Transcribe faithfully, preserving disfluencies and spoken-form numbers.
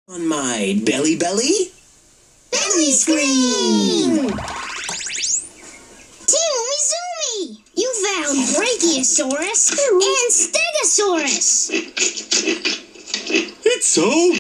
On my belly belly? Belly scream! Team Umizoomi! You found Brachiosaurus and Stegosaurus! It's so